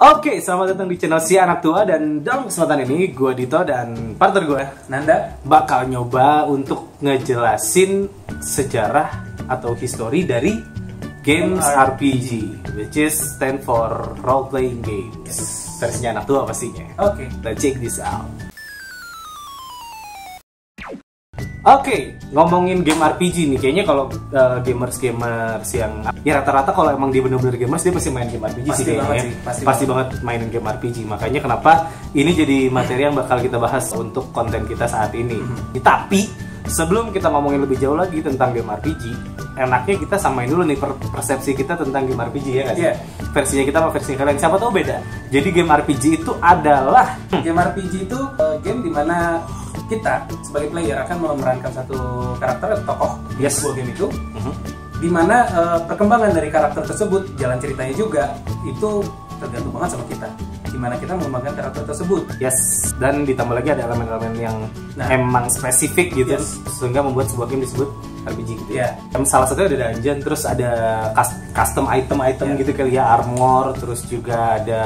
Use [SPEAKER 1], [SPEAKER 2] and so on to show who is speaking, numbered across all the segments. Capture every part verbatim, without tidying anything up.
[SPEAKER 1] Oke, selamat datang di channel Si Anak Tua. Dan dalam kesempatan ini gue Dito dan partner gue
[SPEAKER 2] Nanda
[SPEAKER 1] bakal nyoba untuk ngejelasin sejarah atau history dari games R P G, which is stand for role playing games. Versinya anak tua pastinya.
[SPEAKER 2] Oke, okay.
[SPEAKER 1] Let's check this out. Oke, okay, ngomongin game R P G nih, kayaknya kalau uh, gamers-gamers yang ya rata-rata kalau emang dia bener-bener gamers dia pasti main game R P G pasti sih kayaknya.
[SPEAKER 2] Sih, pasti,
[SPEAKER 1] pasti banget mainin game R P G. Makanya kenapa ini jadi materi yang bakal kita bahas untuk konten kita saat ini. Mm-hmm. Tapi sebelum kita ngomongin lebih jauh lagi tentang game R P G, enaknya kita samain dulu nih persepsi kita tentang game R P G ya nggak sih? Yeah. Versinya kita sama versi kalian, siapa tahu beda. Jadi game R P G itu adalah
[SPEAKER 2] game R P G itu uh, game dimana kita sebagai player akan memerankan satu karakter atau tokoh di yes. sebuah game itu, uh-huh. dimana uh, perkembangan dari karakter tersebut, jalan ceritanya juga itu tergantung banget sama kita, dimana kita mengembangkan karakter tersebut.
[SPEAKER 1] Yes. Dan ditambah lagi ada elemen-elemen yang nah, emang spesifik gitu, yes. sehingga membuat sebuah game disebut R P G gitu.
[SPEAKER 2] Yeah.
[SPEAKER 1] Salah satunya ada dungeon, terus ada custom item-item yeah. gitu kali ya, armor, terus juga ada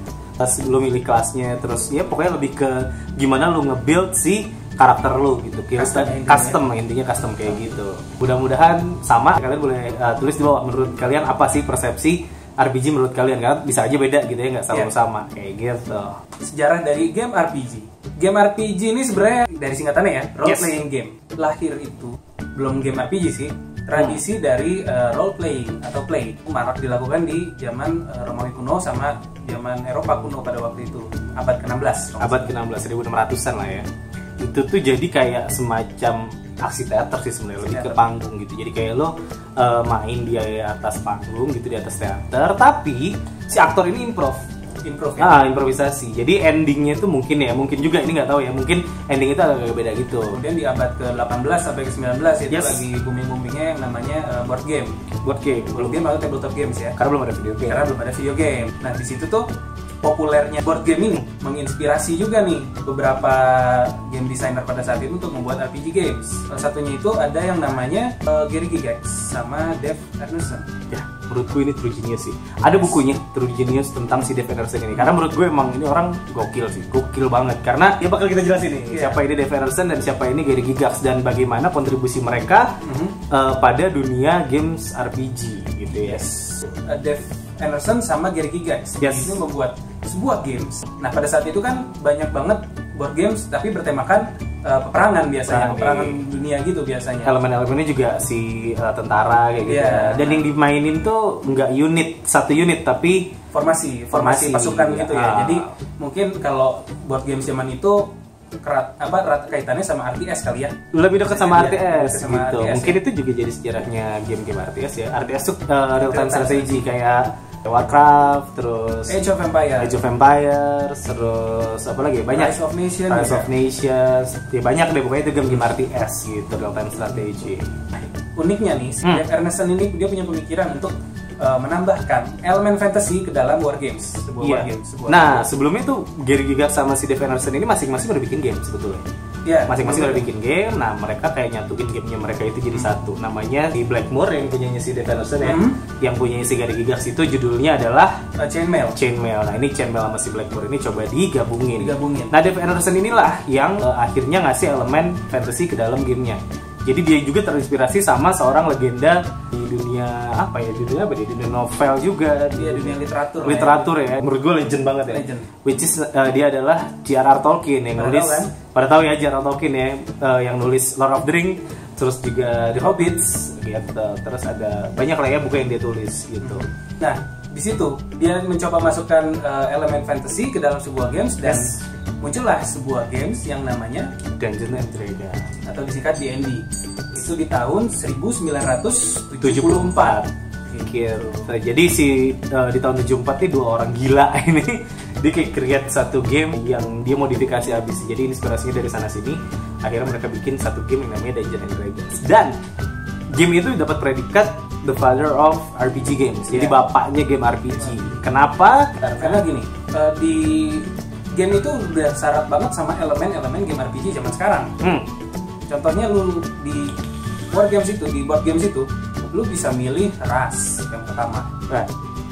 [SPEAKER 1] lu milih kelasnya, terus ya pokoknya lebih ke gimana lu nge-build si karakter lu gitu, custom, custom intinya custom kayak gitu. Mudah-mudahan sama, kalian boleh uh, tulis di bawah menurut kalian apa sih persepsi R P G menurut kalian, kan bisa aja beda gitu ya, nggak selalu yeah. sama kayak gitu.
[SPEAKER 2] Sejarah dari game R P G. Game R P G ini sebenarnya dari singkatannya ya, role yes. playing game. Lahir itu belum game R P G sih, tradisi hmm. dari uh, role playing atau play marak dilakukan di zaman uh, Romawi kuno sama zaman Eropa kuno pada waktu itu, abad ke enam belas.
[SPEAKER 1] Abad ke enam belas, seribu enam ratusan lah ya. Itu tuh jadi kayak semacam aksi teater sih sebenarnya, lebih ke panggung gitu. Jadi kayak lo uh, main di atas panggung gitu, di atas teater, tapi si aktor ini improv.
[SPEAKER 2] Improv ya?
[SPEAKER 1] Ah, improvisasi. Jadi endingnya tuh mungkin ya, mungkin juga ini nggak tahu ya, mungkin ending itu agak beda gitu.
[SPEAKER 2] Kemudian di abad ke delapan belas sampai ke sembilan belas itu
[SPEAKER 1] yes.
[SPEAKER 2] lagi booming-boomingnya yang namanya uh, board game.
[SPEAKER 1] Board game.
[SPEAKER 2] Board game atau tabletop games ya.
[SPEAKER 1] Karena belum ada video game.
[SPEAKER 2] Karena belum ada video game. Nah, di situ tuh populernya board game ini menginspirasi juga nih beberapa game designer pada saat itu untuk membuat R P G games. Salah satunya itu ada yang namanya uh, Gary Gygax sama Dave Arneson.
[SPEAKER 1] Ya, menurut gue ini true genius sih. Ada bukunya True Genius tentang si Dave Arneson ini. Karena menurut gue emang ini orang gokil sih, gokil banget. Karena ya bakal kita jelasin nih yeah. siapa ini Dave Arneson dan siapa ini Gary Gygax dan bagaimana kontribusi mereka mm-hmm. uh, pada dunia games R P G gitu ya.
[SPEAKER 2] Yes. Uh, Dave Arneson sama Gary Gygax
[SPEAKER 1] yes.
[SPEAKER 2] itu membuat sebuah games. Nah, pada saat itu kan banyak banget board games tapi bertemakan uh, peperangan biasanya, Perang peperangan di... dunia gitu biasanya.
[SPEAKER 1] Elemen-elemennya juga si uh, tentara kayak gitu.
[SPEAKER 2] Yeah.
[SPEAKER 1] Dan yang dimainin tuh nggak unit, satu unit tapi
[SPEAKER 2] formasi, formasi, formasi pasukan ya. gitu ya. Ah. Jadi mungkin kalau board games zaman itu kerat apa erat kaitannya sama R T S kali ya.
[SPEAKER 1] Lebih dekat sama R T S
[SPEAKER 2] sama
[SPEAKER 1] gitu.
[SPEAKER 2] R T S,
[SPEAKER 1] mungkin
[SPEAKER 2] ya.
[SPEAKER 1] itu juga jadi sejarahnya game-game R T S ya. R T S tuh uh, real time strategy kayak Warcraft, terus
[SPEAKER 2] Age of Empires,
[SPEAKER 1] Age of Empires, terus apa lagi? Banyak.
[SPEAKER 2] Rise of Nations,
[SPEAKER 1] Rise of Nations, ya banyak deh pokoknya itu game-game R T S gitu, real time strategy.
[SPEAKER 2] Uniknya nih, hmm. Dave Arneson ini dia punya pemikiran untuk uh, menambahkan elemen fantasy ke dalam war games, sebuah
[SPEAKER 1] yeah.
[SPEAKER 2] war games. Sebuah
[SPEAKER 1] nah,
[SPEAKER 2] game.
[SPEAKER 1] sebelumnya tuh Gary Gygax sama si Dave Arneson ini masing-masing udah bikin game sebetulnya.
[SPEAKER 2] Yeah,
[SPEAKER 1] masing-masing udah bikin game. Nah, mereka kayak nyatuin gamenya mereka itu jadi hmm. satu. Namanya di Blackmoor yang punyanya si Dave Arneson ya, hmm. yang punyanya si Gary Gygax itu judulnya adalah
[SPEAKER 2] uh, Chainmail.
[SPEAKER 1] Chainmail. Nah, ini Chainmail sama si Blackmoor ini coba digabungin.
[SPEAKER 2] Digabungin.
[SPEAKER 1] Nah, Dave Arneson inilah yang uh, akhirnya ngasih elemen fantasy ke dalam gamenya. Jadi dia juga terinspirasi sama seorang legenda di dunia apa ya, di dunia apa di dunia novel juga,
[SPEAKER 2] di dunia literatur.
[SPEAKER 1] Literatur ya. ya. Menurut gue legend banget ya. Legend. Which is uh, dia adalah J R R Tolkien yang pada nulis. Tahu, kan? Pada tahu ya J R R Tolkien ya, uh, yang nulis Lord of the Rings, terus juga The Hobbits gitu. Terus ada banyak lah ya buku yang dia tulis gitu.
[SPEAKER 2] Nah, di situ dia mencoba masukkan uh, elemen fantasy ke dalam sebuah games dan yes. muncullah sebuah games yang namanya
[SPEAKER 1] Dungeons and Dragons
[SPEAKER 2] atau disingkat D and D. Itu di tahun seribu sembilan ratus tujuh puluh empat.
[SPEAKER 1] Pikir. Nah, jadi si uh, di tahun tujuh puluh empat ini dua orang gila ini dia kayak create satu game yang dia modifikasi habis. Jadi inspirasinya dari sana sini. Akhirnya mereka bikin satu game yang namanya Dungeons and Dragons. Dan game itu dapat predikat the father of R P G games. Jadi yeah. bapaknya game R P G. Kenapa?
[SPEAKER 2] Karena gini, uh, di game itu udah syarat banget sama elemen-elemen game R P G zaman sekarang. Hmm. Contohnya lu di war games itu, di board games itu, lu bisa milih ras yang pertama.
[SPEAKER 1] Nah.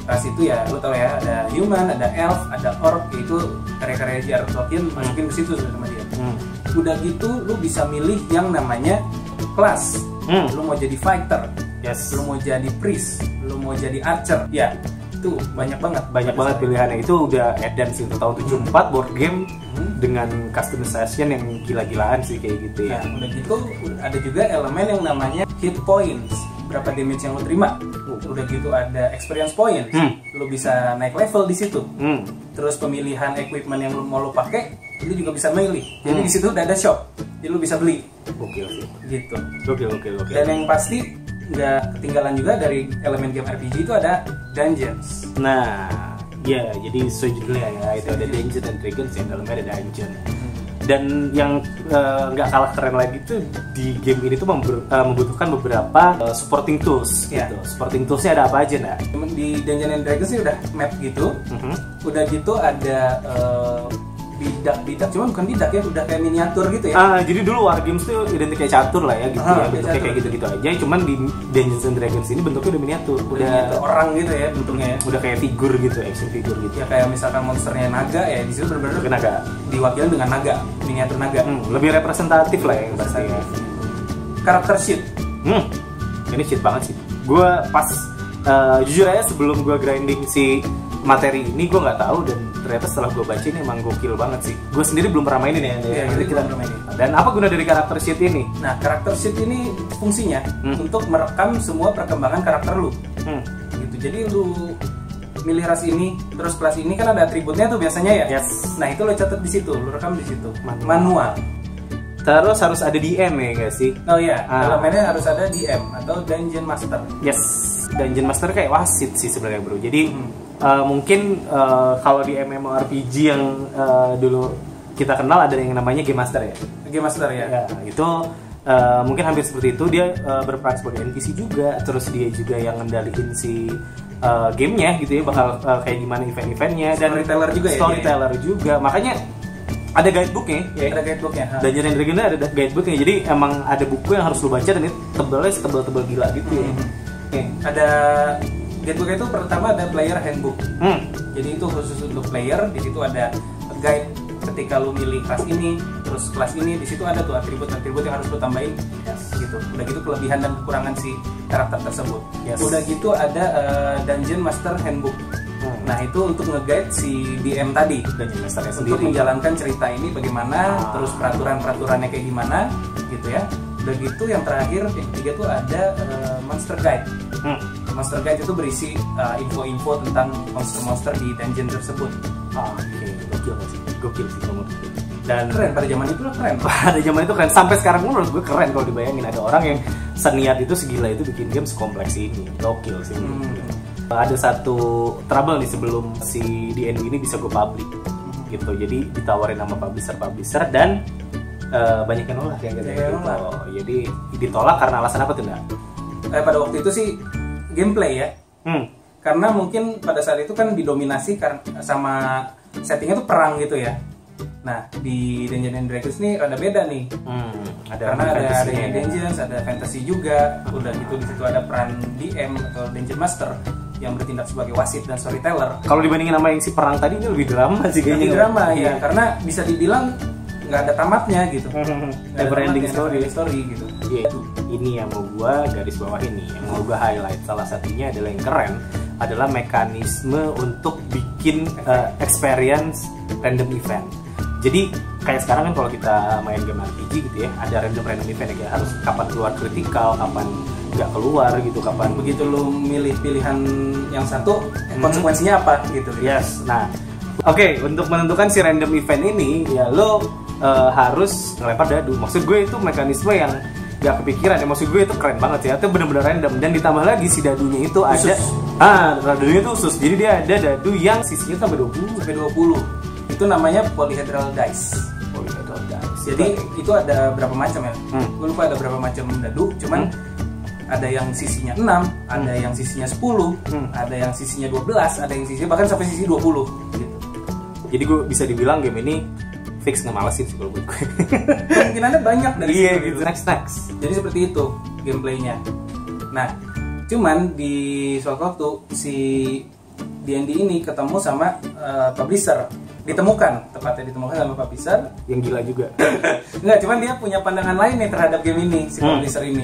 [SPEAKER 2] ras itu ya lo tau ya, ada human, ada elf, ada orc, itu karya-karya J R R Tolkien masukin ke situ sama dia. Hmm. Udah gitu lu bisa milih yang namanya kelas. Hmm. Lu mau jadi fighter, yes. Lu mau jadi priest, lu mau jadi archer, ya itu banyak banget.
[SPEAKER 1] Banyak banget pilihannya. Itu udah add-on sih untuk tahun tujuh puluh empat, hmm. board game hmm. dengan customization yang gila-gilaan sih kayak gitu ya.
[SPEAKER 2] Nah, udah gitu ada juga elemen yang namanya hit points, berapa damage yang lo terima. Udah gitu ada experience points, hmm. lo bisa naik level di situ. Hmm. Terus pemilihan equipment yang lo mau lo pakai, lo juga bisa milih. Jadi hmm. di situ udah ada shop, jadi lo bisa beli.
[SPEAKER 1] Oke oke.
[SPEAKER 2] Gitu.
[SPEAKER 1] Oke oke oke.
[SPEAKER 2] Dan yang pasti nggak ketinggalan juga dari elemen game R P G itu ada dungeons.
[SPEAKER 1] Nah, ya jadi sesuai judulnya ya, itu ada Dungeons and Dragons yang dalamnya ada dungeon. Hmm. Dan yang nggak uh, kalah keren lagi tuh di game ini tuh member, uh, membutuhkan beberapa uh, supporting tools. Yeah. Gitu. Supporting toolsnya ada apa aja nak?
[SPEAKER 2] Di Dungeons and Dragons sih udah map gitu, uh-huh. udah gitu ada uh, bidak-bidak, cuman bukan bidak ya, udah kayak miniatur gitu ya.
[SPEAKER 1] Ah, jadi dulu Wargames tuh identik kayak catur lah ya gitu ah, ya, bentuknya kayak gitu-gitu aja. Cuman di Dungeons and Dragons ini bentuknya udah miniatur, udah, udah
[SPEAKER 2] gitu, orang gitu ya bentuknya. Ya.
[SPEAKER 1] Udah kayak figur gitu, action figure gitu.
[SPEAKER 2] Ya kayak misalkan monsternya naga ya, di situ benar-benar
[SPEAKER 1] naga
[SPEAKER 2] diwakili dengan naga, miniatur naga.
[SPEAKER 1] Hmm, lebih representatif lah ya pasti ya.
[SPEAKER 2] Karakter sheet.
[SPEAKER 1] Hmm. Ini sheet banget sih. Gua pas uh, jujur aja sebelum gua grinding si materi ini gue nggak tahu, dan ternyata setelah gue baca ini emang gokil banget sih. Gue sendiri belum pernah mainin ya,
[SPEAKER 2] ya jadi kita pernah mainin.
[SPEAKER 1] Dan apa guna dari karakter sheet ini?
[SPEAKER 2] Nah, karakter sheet ini fungsinya hmm. untuk merekam semua perkembangan karakter lu. Hmm. Gitu. Jadi lu milih ras ini, terus kelas ini kan ada atributnya tuh biasanya ya.
[SPEAKER 1] Yes.
[SPEAKER 2] Nah itu lo catat di situ, lu rekam di situ. Manual. Manual.
[SPEAKER 1] Terus harus ada D M ya nggak sih?
[SPEAKER 2] Oh iya, ah. elemennya harus ada D M atau Dungeon Master.
[SPEAKER 1] Yes, Dungeon Master kayak wasit sih sebenarnya bro. Jadi hmm. uh, mungkin uh, kalau di MMORPG yang uh, dulu kita kenal ada yang namanya Game Master ya.
[SPEAKER 2] Game Master ya.
[SPEAKER 1] Ya itu uh, mungkin hampir seperti itu, dia uh, berperan sebagai N P C juga. Terus dia juga yang ngendaliin si uh, gamenya gitu ya, bakal uh, kayak gimana event-eventnya, dan
[SPEAKER 2] storyteller juga ya.
[SPEAKER 1] Storyteller ya? juga, makanya ada guidebooknya ya.
[SPEAKER 2] Ada guidebooknya.
[SPEAKER 1] Dungeons and Dragons ada guidebooknya, jadi emang ada buku yang harus lu baca dan itu tebalnya setebal-tebal gila gitu ya.
[SPEAKER 2] Hmm. Okay. Ada guidebook itu pertama ada player handbook. Hmm. Jadi itu khusus untuk player, di situ ada guide ketika lu milih kelas ini, terus kelas ini di situ ada tuh atribut-atribut yang harus lu tambahin. Yes. Gitu. Udah gitu kelebihan dan kekurangan si karakter tersebut. Yes. Udah gitu ada uh, Dungeon Master handbook. Hmm. Nah itu untuk nge-guide si D M tadi, Dungeon Masternya sendiri, untuk menjalankan cerita ini bagaimana, ah. terus peraturan-peraturannya kayak gimana, gitu ya. Udah gitu yang terakhir, yang ketiga tuh ada uh, Monster Guide. Hmm. Monster Guide itu berisi uh, info-info tentang monster-monster di dungeon tersebut.
[SPEAKER 1] Ah, oke, okay. Gokil sih, gokil sih kamu.
[SPEAKER 2] Dan keren pada zaman itu lah keren.
[SPEAKER 1] Pada zaman itu keren. Sampai sekarang pun menurut gue keren kalau dibayangin ada orang yang seniat itu, segila itu bikin game sekompleks ini. Gokil sih. Hmm. Ada satu trouble nih sebelum si D and D ini bisa gue publish hmm. gitu. Jadi ditawarin sama publisher-publisher dan uh, banyak yang nolak ya gitu.
[SPEAKER 2] Ya, gitu.
[SPEAKER 1] Jadi ditolak karena alasan apa tuh enggak?
[SPEAKER 2] Eh, pada waktu itu sih gameplay ya. Hmm. Karena mungkin pada saat itu kan didominasi karena sama settingnya tuh perang gitu ya. Nah di Dungeons and Dragons nih rada beda nih. Hmm. Ada karena ada ada yang Dungeons, ada fantasy juga. Udah gitu di situ ada peran D M atau Dungeon Master yang bertindak sebagai wasit dan storyteller.
[SPEAKER 1] Kalau dibandingin sama yang si perang tadi, ini lebih drama sih kayaknya.
[SPEAKER 2] Lebih drama ya, ya, karena bisa dibilang nggak ada tamatnya gitu.
[SPEAKER 1] Never ending story.
[SPEAKER 2] story gitu.
[SPEAKER 1] Yeah. Ini yang mau gua garis bawah ini, yang mau gua highlight salah satunya adalah yang keren adalah mekanisme untuk bikin uh, experience random event. Jadi kayak sekarang kan kalau kita main game R P G gitu ya, ada random random event ya, harus kapan keluar kritikal, kapan nggak keluar gitu, kapan
[SPEAKER 2] begitu lu milih pilihan yang satu hmm. konsekuensinya apa gitu.
[SPEAKER 1] Yes. Nah, oke, okay, untuk menentukan si random event ini ya lo uh, harus ngelempar dadu. Maksud gue itu mekanisme yang nggak kepikiran ya, maksud gue itu keren banget ya, itu bener-bener random. Dan ditambah lagi si dadunya itu usus. ada ah dadunya itu khusus, jadi dia ada dadu yang sisinya sampai dua puluh
[SPEAKER 2] sampai dua puluh. Itu namanya polyhedral dice.
[SPEAKER 1] Polyhedral dice.
[SPEAKER 2] Jadi itu ada berapa macam ya? Hmm. Gue lupa ada berapa macam dadu, cuman hmm. ada yang sisinya enam, hmm. ada yang sisinya sepuluh, hmm. ada yang sisinya dua belas, ada yang sisinya bahkan sampai sisi dua puluh gitu.
[SPEAKER 1] Jadi gue bisa dibilang game ini fix ngemalesin sih kalau buat gue.
[SPEAKER 2] Kemungkinannya banyak dari
[SPEAKER 1] iya gitu. Next next.
[SPEAKER 2] Jadi seperti itu gameplaynya. Nah, cuman di suatu waktu si D and D ini ketemu sama uh, publisher, ditemukan, tepatnya ditemukan sama publisher
[SPEAKER 1] yang gila juga.
[SPEAKER 2] Enggak, cuman dia punya pandangan lain nih terhadap game ini, si
[SPEAKER 1] hmm.
[SPEAKER 2] publisher ini.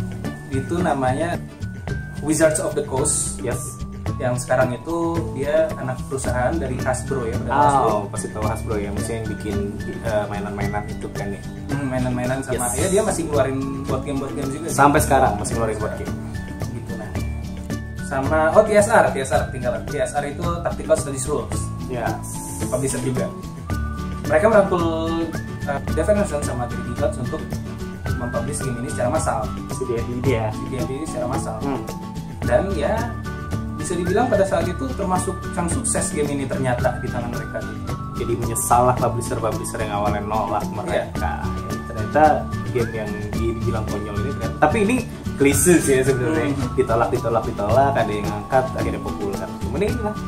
[SPEAKER 2] Itu namanya Wizards of the Coast.
[SPEAKER 1] Yes.
[SPEAKER 2] Yang sekarang itu dia anak perusahaan dari Hasbro ya.
[SPEAKER 1] Oh, pasti tahu Hasbro ya, maksudnya yang bikin uh, mainan-mainan itu kan ya.
[SPEAKER 2] Hmm, mainan-mainan sama
[SPEAKER 1] yes.
[SPEAKER 2] ya dia masih ngeluarin board game board game juga.
[SPEAKER 1] Sampai sih. Sekarang masih ngeluarin board game.
[SPEAKER 2] Gitu nah. Sama oh T S R, T S R tinggal T S R itu Tactical Studies Rules.
[SPEAKER 1] Ya. Yes.
[SPEAKER 2] Publisher juga. Mereka merangkul uh, Dev Emerson sama tiga D Gods untuk mempublish game ini secara massal.
[SPEAKER 1] Si D and D dia.
[SPEAKER 2] Si D and D ini secara massal.
[SPEAKER 1] Hmm.
[SPEAKER 2] Dan ya bisa dibilang pada saat itu termasuk yang sukses game ini ternyata di tangan mereka.
[SPEAKER 1] Jadi menyesal lah publisher-publisher yang awalnya nolak mereka. Yeah. Ya, ternyata game yang dibilang konyol ini ternyata. Tapi ini klise sih ya sebenarnya. Hmm. Ditolak, ditolak, ditolak. Ada yang ngangkat, akhirnya populer. Cuman ini lah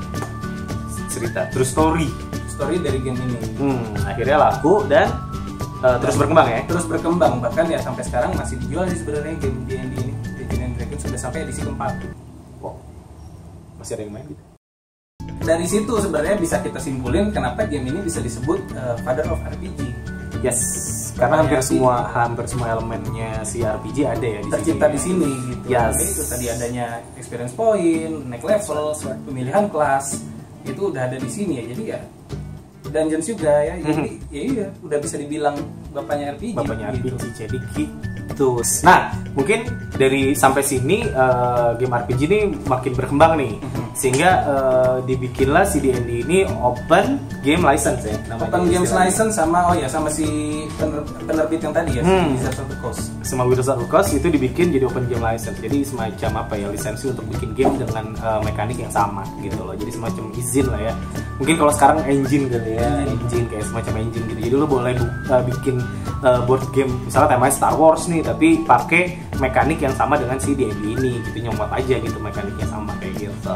[SPEAKER 1] cerita, true story.
[SPEAKER 2] Story dari game ini.
[SPEAKER 1] Hmm, akhirnya laku dan uh, terus berkembang ya.
[SPEAKER 2] Terus berkembang bahkan ya sampai sekarang masih dijual sih sebenarnya game D and D ini. Dungeons and Dragons sudah sampai edisi keempat.
[SPEAKER 1] Wow. Masih ada yang main gitu.
[SPEAKER 2] Dari situ sebenarnya bisa kita simpulin kenapa game ini bisa disebut uh, Father of R P G.
[SPEAKER 1] Yes, karena hampir semua hampir semua elemennya si R P G ada ya di
[SPEAKER 2] tercipta
[SPEAKER 1] sini.
[SPEAKER 2] di sini gitu.
[SPEAKER 1] Yes.
[SPEAKER 2] Jadi itu tadi adanya experience point, naik level, pemilihan kelas itu udah ada di sini ya. Jadi ya dungeons juga ya. Jadi ya iya udah bisa dibilang bapaknya R P G.
[SPEAKER 1] Bapaknya
[SPEAKER 2] gitu.
[SPEAKER 1] R P G jadi gitu. Nah, mungkin dari sampai sini uh, game R P G ini makin berkembang nih. Sehingga uh, dibikinlah si D and D ini open game license ya namanya.
[SPEAKER 2] Open games license sama oh ya sama si pener, penerbit yang tadi ya
[SPEAKER 1] hmm.
[SPEAKER 2] si Wizards of the Coast.
[SPEAKER 1] Sama Wizards of the Coast itu dibikin jadi open game license. Jadi semacam apa ya lisensi untuk bikin game dengan uh, mekanik yang sama gitu loh. Jadi semacam izin lah ya. Mungkin kalau sekarang engine gitu ya, hmm. engine kayak semacam engine gitu. Jadi lo boleh uh, bikin uh, board game misalnya temanya Star Wars nih tapi pakai mekanik yang sama dengan si D and D ini gitu, nyomot aja gitu mekaniknya sama kayak gitu.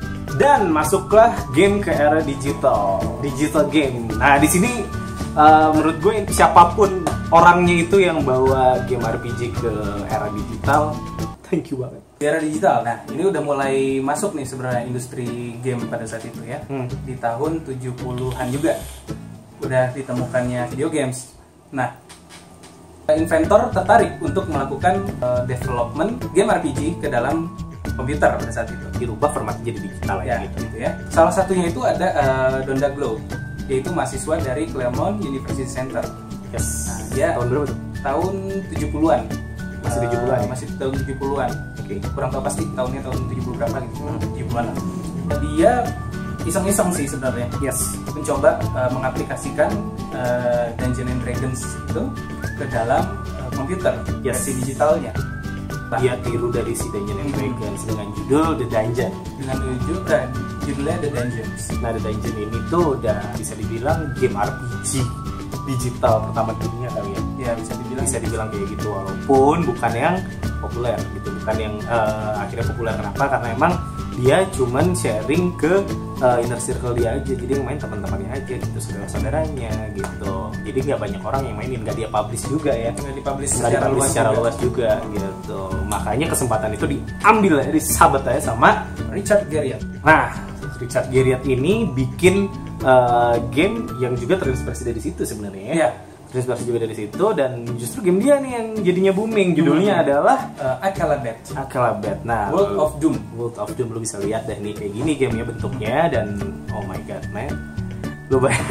[SPEAKER 1] Dan masuklah game ke era digital, digital game. Nah di sini uh, menurut gue siapapun orangnya itu yang bawa game R P G ke era digital, thank you banget.
[SPEAKER 2] Di era digital, nah ini udah mulai masuk nih sebenarnya industri game pada saat itu ya. Hmm. Di tahun tujuh puluhan juga udah ditemukannya video games. Nah inventor tertarik untuk melakukan uh, development game R P G ke dalam komputer pada saat itu.
[SPEAKER 1] Dirubah format jadi digital
[SPEAKER 2] ya,
[SPEAKER 1] gitu.
[SPEAKER 2] gitu ya. Salah satunya itu ada uh, Donda Glow, yaitu mahasiswa dari Claremont University Center.
[SPEAKER 1] Yes.
[SPEAKER 2] Nah, dia
[SPEAKER 1] tahun berapa tuh?
[SPEAKER 2] Tahun tujuh puluhan.
[SPEAKER 1] Masih tujuh puluhan.
[SPEAKER 2] Uh, masih tahun tujuh puluhan.
[SPEAKER 1] Oke. Okay.
[SPEAKER 2] Kurang tahu pasti tahunnya tahun tujuh puluh berapa gitu. Hmm. tujuh puluhan lah. Dia iseng-iseng sih sebenarnya.
[SPEAKER 1] Yes.
[SPEAKER 2] Mencoba uh, mengaplikasikan uh, Dungeons and Dragons itu ke dalam uh, komputer,
[SPEAKER 1] yes.
[SPEAKER 2] versi digitalnya.
[SPEAKER 1] Dia tiru dari si Dungeons and Dragons hmm. dengan judul The Dungeon.
[SPEAKER 2] Dengan judul eh, judulnya The Dungeons.
[SPEAKER 1] Nah The Dungeon ini tuh udah bisa dibilang game R P G digital pertama dunia kali ya.
[SPEAKER 2] Ya bisa dibilang.
[SPEAKER 1] Bisa dibilang kayak gitu walaupun bukan yang populer gitu, bukan yang uh, akhirnya populer kenapa? Karena emang dia cuman sharing ke uh, inner circle dia aja, jadi yang main teman-temannya aja gitu, saudara-saudaranya gitu. Jadi nggak banyak orang yang mainin, nggak dia publish juga ya,
[SPEAKER 2] nggak dipublish
[SPEAKER 1] nggak
[SPEAKER 2] secara,
[SPEAKER 1] dipublish
[SPEAKER 2] luas,
[SPEAKER 1] secara
[SPEAKER 2] juga.
[SPEAKER 1] luas juga gitu. Makanya kesempatan itu diambil dari sahabat saya sama
[SPEAKER 2] Richard Garriott.
[SPEAKER 1] Nah, Richard Garriott ini bikin uh, game yang juga terinspirasi dari situ sebenarnya ya.
[SPEAKER 2] Yeah.
[SPEAKER 1] Terinspirasi juga dari situ dan justru game dia nih yang jadinya booming. Judulnya hmm. adalah
[SPEAKER 2] uh, Akalabat.
[SPEAKER 1] Akalabat. Nah,
[SPEAKER 2] World of Doom.
[SPEAKER 1] World of Doom lu bisa lihat deh nih kayak gini gamenya bentuknya dan oh my god man, lu bayang.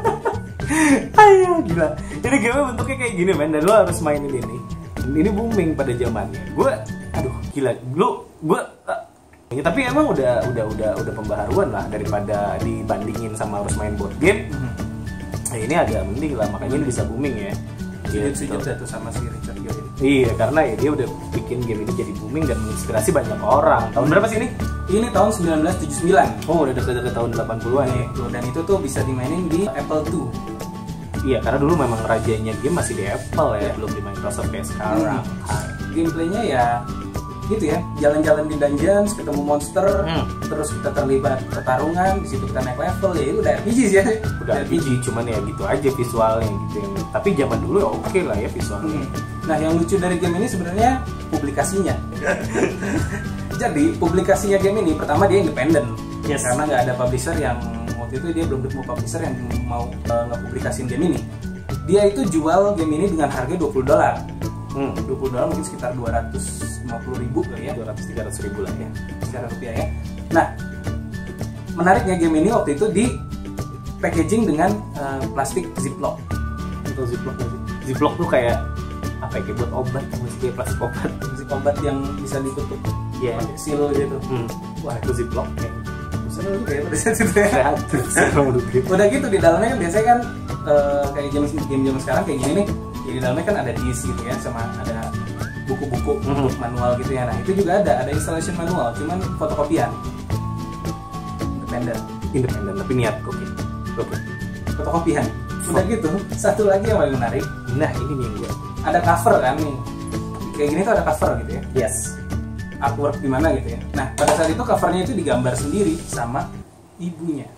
[SPEAKER 1] Ayo gila. Ini game bentuknya kayak gini man dan lu harus mainin ini. Ini booming pada zamannya. Gue, aduh gila. Lu, gue. Uh, ya, tapi emang udah udah udah udah pembaharuan lah daripada dibandingin sama harus main board game. Mm-hmm. Nah, ini agak mending lah, makanya ini bisa booming ya.
[SPEAKER 2] Sujud-sujud dah tuh sama si Richard Garriott.
[SPEAKER 1] Iya, karena ya dia udah bikin game ini jadi booming dan menginspirasi banyak orang. Tahun berapa sih ini?
[SPEAKER 2] Ini tahun seribu sembilan ratus tujuh puluh sembilan.
[SPEAKER 1] Oh, udah deket-deket tahun delapan puluhan ya.
[SPEAKER 2] Dan itu tuh bisa dimainin di Apple two.
[SPEAKER 1] Iya, karena dulu memang rajanya game masih di Apple ya, belum di Microsoft kayak sekarang.
[SPEAKER 2] Hmm. Gameplaynya ya gitu ya, jalan-jalan di dungeons, ketemu monster, hmm. terus kita terlibat pertarungan, di situ kita naik level, ya itu udah R P G sih ya.
[SPEAKER 1] Udah R P G, cuman ya gitu aja visualnya gitu. Tapi zaman dulu ya oke okay lah ya visualnya.
[SPEAKER 2] Hmm. Nah, yang lucu dari game ini sebenarnya publikasinya. Jadi publikasinya game ini pertama dia independen.
[SPEAKER 1] Yes.
[SPEAKER 2] Karena nggak ada publisher yang waktu itu dia belum ketemu publisher yang mau uh, ngepublikasin game ini. Dia itu jual game ini dengan harga dua puluh dolar. Hmm, dua puluh dolar mungkin sekitar dua ratus lima puluh ribu kali ya,
[SPEAKER 1] dua ratus tiga ratus ribu lah ya
[SPEAKER 2] secara rupiah ya. Nah, menariknya game ini waktu itu di packaging dengan uh, plastik ziplock.
[SPEAKER 1] Itu ziplock sih. Ziplock tuh kayak apa ya, kayak buat obat, masih kayak plastik obat.
[SPEAKER 2] Plastik obat yang bisa ditutup.
[SPEAKER 1] Iya, yeah.
[SPEAKER 2] Seal gitu.
[SPEAKER 1] Hmm. Wah, itu ziplock kayak.
[SPEAKER 2] Seru juga ya pada saat itu ya.
[SPEAKER 1] Kreatif.
[SPEAKER 2] Udah gitu di dalamnya kan biasanya kan uh, kayak game game zaman sekarang kayak gini nih. Ya, di dalamnya kan ada disk gitu ya, sama ada buku-buku
[SPEAKER 1] mm-hmm.
[SPEAKER 2] manual gitu ya. Nah itu juga ada, ada installation manual, cuman fotokopian. Independen.
[SPEAKER 1] Independen tapi niat oke. Okay. Oke. Okay.
[SPEAKER 2] Fotokopian. Udah gitu, satu lagi yang paling menarik.
[SPEAKER 1] Nah ini nih gue.
[SPEAKER 2] Ada cover kan nih. Kayak gini tuh ada cover gitu ya.
[SPEAKER 1] Yes.
[SPEAKER 2] Artwork di mana gitu ya. Nah pada saat itu covernya itu digambar sendiri sama ibunya.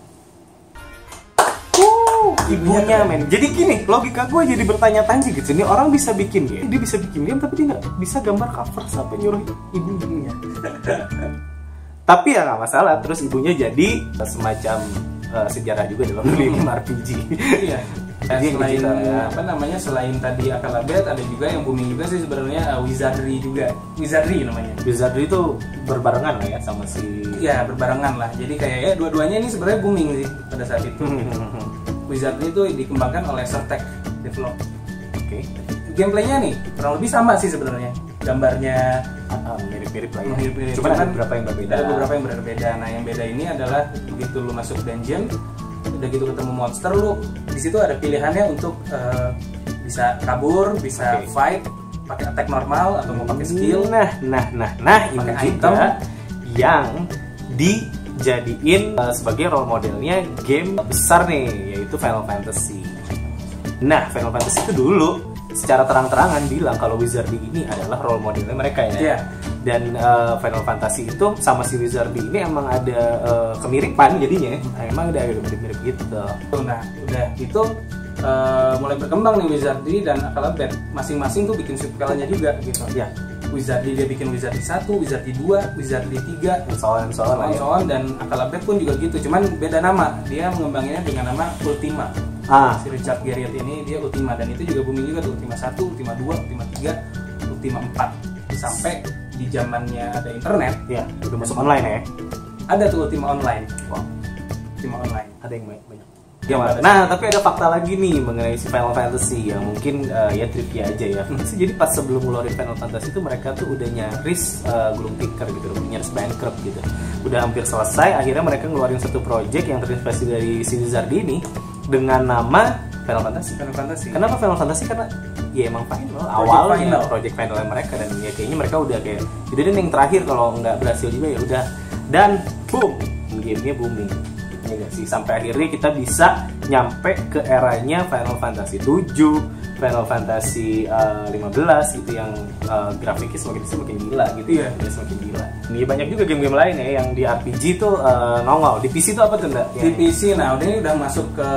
[SPEAKER 1] Uh, ibunya men. Jadi gini, logika gue jadi bertanya-tanya gitu. Ini orang bisa bikin game, dia bisa bikin game tapi dia nggak bisa gambar cover sampai nyuruh ibunya. Tapi ya nggak masalah. Terus ibunya jadi semacam uh, sejarah juga dalam dunia game R P G.
[SPEAKER 2] Iya. Dan selain kita, ya. apa namanya selain tadi Akalabet, ada juga yang booming juga sih sebenarnya uh, Wizardry juga. Wizardry namanya.
[SPEAKER 1] Wizardry itu berbarengan lah ya sama si.
[SPEAKER 2] Ya berbarengan lah. Jadi kayak ya dua-duanya ini sebenarnya booming sih pada saat itu. Wizardry itu dikembangkan oleh Surtech Develop. Oke. Okay. Gameplaynya nih kurang lebih sama sih sebenarnya. Gambarnya
[SPEAKER 1] uh, mirip-mirip lah ya.
[SPEAKER 2] Mirip-mirip.
[SPEAKER 1] Cuma ada beberapa yang berbeda.
[SPEAKER 2] Ada beberapa yang berbeda. Nah yang beda ini adalah begitu lu masuk dungeon, udah gitu ketemu monster, lu di situ ada pilihannya untuk uh, bisa kabur, bisa okay. fight, pakai attack normal atau mau pakai skill.
[SPEAKER 1] Nah, nah, nah, nah ini
[SPEAKER 2] item
[SPEAKER 1] yang dijadiin uh, sebagai role modelnya game besar nih, yaitu Final Fantasy. Nah, Final Fantasy itu dulu secara terang-terangan bilang kalau Wizardry ini adalah role modelnya mereka ya.
[SPEAKER 2] Yeah.
[SPEAKER 1] Dan uh, Final Fantasy itu sama si Wizardry ini emang ada uh, kemiripan jadinya. Nah, emang ada mirip-mirip gitu.
[SPEAKER 2] Nah, udah itu uh, mulai berkembang nih Wizardry dan Akalabet. Masing-masing tuh bikin subkelanya juga gitu.
[SPEAKER 1] Ya.
[SPEAKER 2] Wizardry dia bikin Wizardry satu, Wizardry dua, Wizardry tiga,
[SPEAKER 1] soal soal
[SPEAKER 2] soal dan Akalabet pun juga gitu. Cuman beda nama. Dia mengembanginnya dengan nama Ultima.
[SPEAKER 1] Ah.
[SPEAKER 2] Si Richard Garriott ini dia Ultima, dan itu juga booming juga tuh. Ultima satu, Ultima dua, Ultima tiga, Ultima empat. Sampai di zamannya ada internet,
[SPEAKER 1] ya udah masuk online ya.
[SPEAKER 2] Ada tuh Ultima Online.
[SPEAKER 1] Wow.
[SPEAKER 2] Ultima Online.
[SPEAKER 1] Ada yang banyak. banyak. Ya, nah, tapi ada fakta lagi nih mengenai si Final Fantasy yang mungkin uh, ya trivia aja ya. Jadi pas sebelum ngeluarin Final Fantasy itu mereka tuh udah nyaris uh, gulung tikar gitu, udah nyaris bankrupt gitu. Udah hampir selesai, akhirnya mereka ngeluarin satu project yang terinspirasi dari si Wizardry ini dengan nama Final Fantasy.
[SPEAKER 2] Final Fantasy.
[SPEAKER 1] Kenapa Final Fantasy? Karena ya emang final awalnya final. project finalnya mereka, dan ya kayaknya mereka udah kayak jadi yang terakhir kalau nggak berhasil juga ya udah, dan boom gamenya booming ya gak sih, sampai akhirnya kita bisa nyampe ke eranya Final Fantasy tujuh, Final Fantasy uh, lima belas gitu yang uh, grafiknya semakin semakin gila gitu ya, ya semakin gila. Ini banyak juga game-game lain ya yang di R P G tuh uh, nongol. Di P C tuh apa tuh enggak?
[SPEAKER 2] Di P C nah udah ini udah masuk ke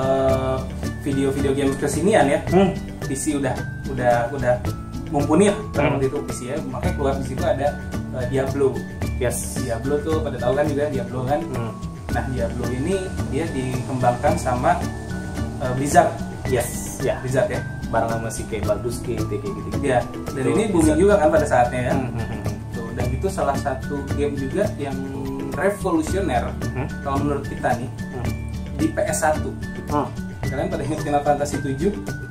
[SPEAKER 2] video-video game kesinian ya. Hmm. P C udah udah udah mumpuni ya hmm. waktu itu P C ya, makanya keluar di situ ada uh, Diablo.
[SPEAKER 1] Yes,
[SPEAKER 2] Diablo tuh pada tahu kan juga Diablo kan. Hmm. Nah Diablo ini dia dikembangkan sama uh, Blizzard.
[SPEAKER 1] Yes, ya.
[SPEAKER 2] Blizzard ya.
[SPEAKER 1] Barang sama si kayak Baldur's Gate kayak gitu.
[SPEAKER 2] Ya. Dan ini booming juga kan pada saatnya ya.
[SPEAKER 1] Hmm, hmm, hmm.
[SPEAKER 2] Tuh, dan itu salah satu game juga yang revolusioner hmm. kalau menurut kita nih hmm. di P S satu. Hmm. Kalian pada ingat Final Fantasy tujuh?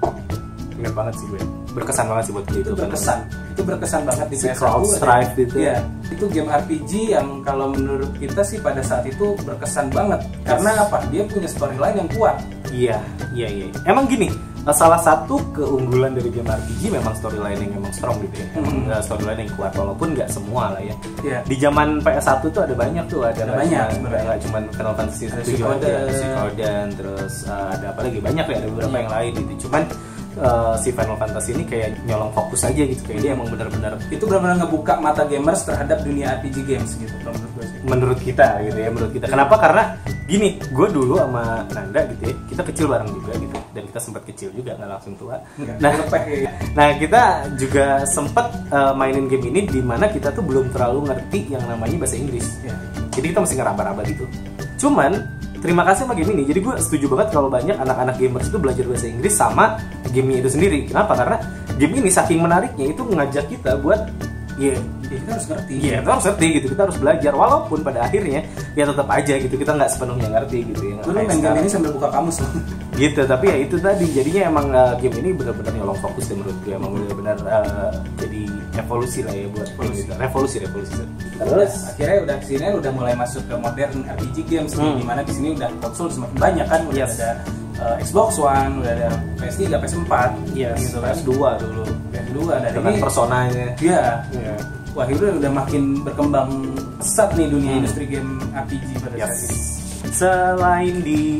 [SPEAKER 1] Ingat banget sih gue. Berkesan banget sih buat gue itu.
[SPEAKER 2] Itu berkesan. Itu berkesan banget di
[SPEAKER 1] si
[SPEAKER 2] P S satu.
[SPEAKER 1] Strive gitu.
[SPEAKER 2] Iya. Itu game R P G yang kalau menurut kita sih pada saat itu berkesan banget. Karena apa? Dia punya storyline yang kuat.
[SPEAKER 1] Iya, iya, iya. Emang gini, salah satu keunggulan dari game R P G memang storyline yang memang strong gitu ya. Emang hmm. storyline yang kuat, walaupun nggak semua lah ya. Yeah. Di zaman P S satu tuh ada banyak tuh, ada,
[SPEAKER 2] ada banyak sebenarnya.
[SPEAKER 1] Nggak cuma Final Fantasy tujuh aja, Suikoden, terus uh, ada apa lagi, banyak ya, ada beberapa yeah. yang lain gitu. Cuman Uh, si Final Fantasy ini kayak nyolong fokus aja gitu, kayak dia emang benar-benar
[SPEAKER 2] itu benar-benar ngebuka mata gamers terhadap dunia R P G games gitu menurut gue sih.
[SPEAKER 1] Menurut kita gitu ya, menurut kita. Kenapa? Karena gini, gue dulu sama Nanda gitu ya, kita kecil bareng juga gitu, dan kita sempat kecil juga, nggak langsung tua.
[SPEAKER 2] Enggak,
[SPEAKER 1] nah, nah kita juga sempat uh, mainin game ini di mana kita tuh belum terlalu ngerti yang namanya bahasa Inggris.
[SPEAKER 2] Ya.
[SPEAKER 1] jadi kita mesti ngeraba-raba gitu. Cuman terima kasih sama game ini, jadi gue setuju banget kalau banyak anak-anak gamers itu belajar bahasa Inggris sama gamenya itu sendiri. Kenapa? Karena game ini saking menariknya itu mengajak kita buat ya,
[SPEAKER 2] ya kita harus ngerti.
[SPEAKER 1] Iya, kita harus ngerti gitu, kita harus belajar. Walaupun pada akhirnya ya tetap aja gitu, kita nggak sepenuhnya ngerti gitu ya.
[SPEAKER 2] Gue main game ini sambil buka kamus loh.
[SPEAKER 1] Gitu, tapi ya itu tadi, jadinya emang uh, game ini benar-benar nyolong fokus deh menurut gue. Emang benar-benar uh, jadi evolusi lah ya buat revolusi, revolusi, revolusi.
[SPEAKER 2] Terus akhirnya udah kesini udah mulai masuk ke modern R P G games, hmm. dimana di sini udah konsol semakin banyak kan, udah yes. ada uh, Xbox One, udah ada P S tiga, P S empat,
[SPEAKER 1] yes.
[SPEAKER 2] gitu kan.
[SPEAKER 1] P S dua dulu,
[SPEAKER 2] P S dua dari
[SPEAKER 1] dengan personanya.
[SPEAKER 2] Iya. Yeah. Wah, itu udah makin berkembang pesat nih dunia hmm. industri game R P G pada
[SPEAKER 1] yes.
[SPEAKER 2] saat ini.
[SPEAKER 1] Selain di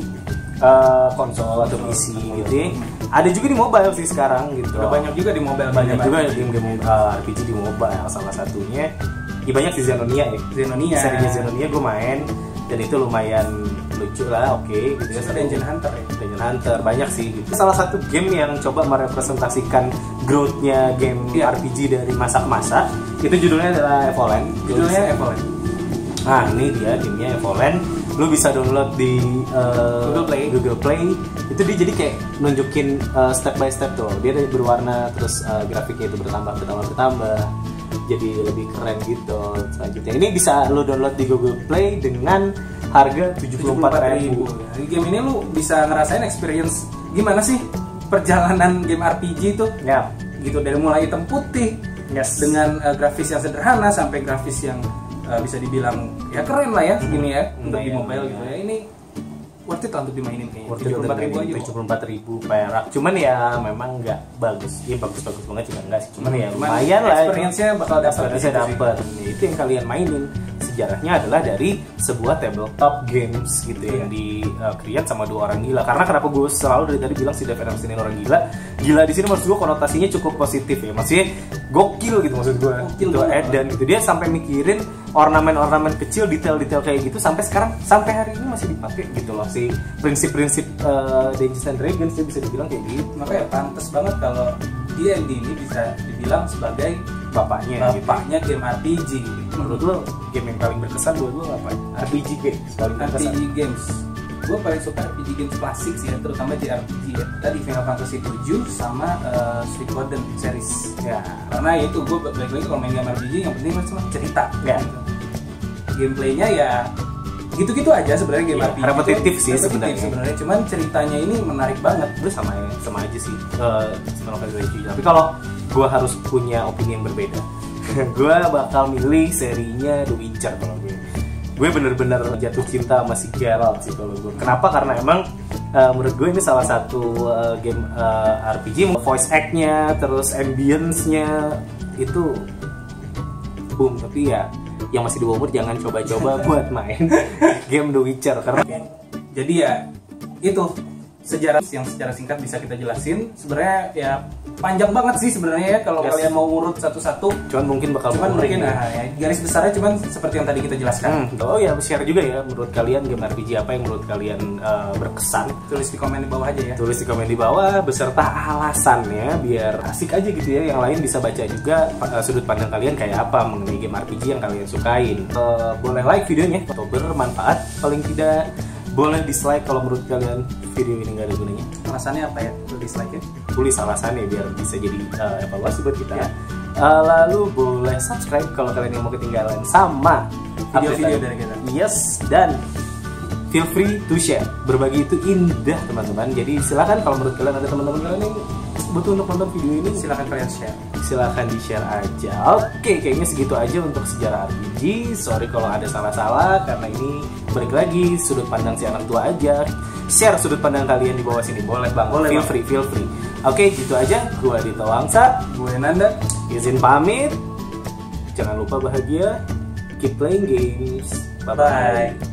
[SPEAKER 1] uh, konsol atau P C gitu ya, ada juga di mobile sih sekarang gitu.
[SPEAKER 2] Udah banyak juga di mobile,
[SPEAKER 1] banyak juga game-game uh, R P G di mobile. Salah satunya, ya banyak di Zenonia ya.
[SPEAKER 2] Zenonia.
[SPEAKER 1] Serinya Zenonia gue main dan itu lumayan lucu lah, oke okay, gitu ya.
[SPEAKER 2] Dungeon Hunter ya.
[SPEAKER 1] Dungeon Hunter banyak sih gitu. Salah satu game yang coba merepresentasikan growth-nya game yeah. R P G dari masa ke masa, itu judulnya adalah Evoland.
[SPEAKER 2] Judulnya Evoland.
[SPEAKER 1] Nah, ini dia gamenya Evoland. Lu bisa download di uh,
[SPEAKER 2] Google Play.
[SPEAKER 1] Google Play. Itu dia jadi kayak nunjukin uh, step by step tuh. Dia dari berwarna, terus uh, grafiknya itu bertambah, bertambah, bertambah. Jadi lebih keren gitu. Selanjutnya ini bisa lu download di Google Play dengan harga tujuh puluh empat ribu.
[SPEAKER 2] Di game ini lu bisa ngerasain experience gimana sih perjalanan game R P G itu?
[SPEAKER 1] Ya.
[SPEAKER 2] Gitu dari mulai hitam putih, yes. dengan uh, grafis yang sederhana sampai grafis yang uh, bisa dibilang ya keren lah ya, hmm. ini ya hmm. untuk di mobile gitu ya. Ini worth it lah untuk dimainin kayaknya.
[SPEAKER 1] tujuh puluh empat ribu aja. tujuh puluh empat ribu perak. Cuman ya memang nggak bagus. Ya bagus-bagus banget juga enggak sih. Cuman hmm. ya lumayan lah.
[SPEAKER 2] Experience-nya bakal dapat.
[SPEAKER 1] Experience-nya dapat. Itu yang kalian mainin. Sejarahnya adalah dari sebuah tabletop games gitu yeah. yang di uh, create sama dua orang gila. Karena kenapa gue selalu dari tadi bilang si Dave Adams ini orang gila. Gila di sini maksud gue konotasinya cukup positif ya. Maksudnya gokil gitu maksud gue.
[SPEAKER 2] Gokil
[SPEAKER 1] gitu. Dan gitu dia sampai mikirin ornamen-ornamen kecil, detail-detail kayak gitu sampai sekarang, sampai hari ini masih dipakai gitu loh. Si prinsip-prinsip uh, Dungeons and Dragons dia bisa dibilang kayak gitu.
[SPEAKER 2] Makanya pantas banget kalau D and D ini bisa dibilang sebagai
[SPEAKER 1] bapaknya,
[SPEAKER 2] bapaknya gitu. Game R P G.
[SPEAKER 1] Menurut lo game yang paling berkesan buat lo apa? R P G games paling berkesan.
[SPEAKER 2] R P G games. Gue paling suka R P G games klasik sih ya, terutama di R P G ya. Tadi Final Fantasy tujuh sama uh, Suikoden series.
[SPEAKER 1] Ya.
[SPEAKER 2] Karena itu gue balik lagi kalau main game R P G yang penting cuma cerita.
[SPEAKER 1] Ya.
[SPEAKER 2] Gitu. Gameplaynya ya gitu-gitu aja sebenarnya game
[SPEAKER 1] ya,
[SPEAKER 2] R P G.
[SPEAKER 1] Repetitif sih sebenarnya.
[SPEAKER 2] Sebenarnya cuman ceritanya ini menarik banget.
[SPEAKER 1] Gue sama sama aja sih. Uh, Final Fantasy tujuh. Tapi kalau gue harus punya opini yang berbeda, gue bakal milih serinya The Witcher kalau gue. Gue bener-bener jatuh cinta sama si Geralt sih kalau gue. Kenapa? Karena emang uh, menurut gue ini salah satu uh, game uh, R P G, voice act-nya, terus ambience-nya itu boom. Tapi ya yang masih di bawah umur jangan coba-coba buat main game The Witcher karena
[SPEAKER 2] jadi ya itu sejarah yang secara singkat bisa kita jelasin. Sebenarnya ya panjang banget sih sebenarnya ya kalau yes. kalian mau ngurut satu-satu.
[SPEAKER 1] Cuman mungkin bakal
[SPEAKER 2] cuman mungkin nah, ya, garis besarnya cuman seperti yang tadi kita jelaskan.
[SPEAKER 1] Hmm. Oh ya, share juga ya menurut kalian game R P G apa yang menurut kalian uh, berkesan.
[SPEAKER 2] Tulis di komen di bawah aja ya.
[SPEAKER 1] Tulis di komen di bawah beserta alasannya biar asik aja gitu ya. Yang lain bisa baca juga uh, sudut pandang kalian kayak apa mengenai game R P G yang kalian sukain. Uh, boleh like videonya atau bermanfaat paling tidak. Boleh dislike kalau menurut kalian video ini nggak ada gunanya.
[SPEAKER 2] Alasannya apa ya? Tulis dislike-nya?
[SPEAKER 1] Tulis alasannya biar bisa jadi uh, evaluasi buat kita. Ya. Uh, lalu boleh subscribe kalau kalian yang mau ketinggalan sama
[SPEAKER 2] video-video dari kita.
[SPEAKER 1] Yes, dan feel free to share. Berbagi itu indah teman-teman. Jadi silakan kalau menurut kalian ada teman-teman kalian yang butuh untuk nonton video ini,
[SPEAKER 2] silakan kalian share.
[SPEAKER 1] Silahkan di share aja. Oke, kayaknya segitu aja untuk sejarah R P G. Sorry kalau ada salah-salah karena ini balik lagi sudut pandang si anak tua aja. Share sudut pandang kalian di bawah sini, boleh bang.
[SPEAKER 2] Boleh
[SPEAKER 1] feel
[SPEAKER 2] bang.
[SPEAKER 1] free, feel free. Oke, gitu aja. Gua Dito Wangsa,
[SPEAKER 2] gue Nanda.
[SPEAKER 1] Izin pamit. Jangan lupa bahagia. Keep playing games. Bye bye.